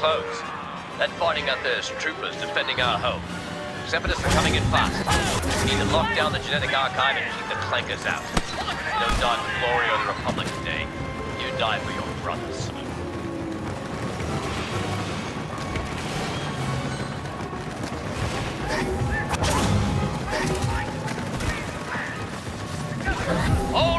close. That fighting out there is troopers defending our home. Separatists are coming in fast. We need to lock down the genetic archive and keep the clankers out. You don't die for glory or the Republic today. You die for your brothers. Oh!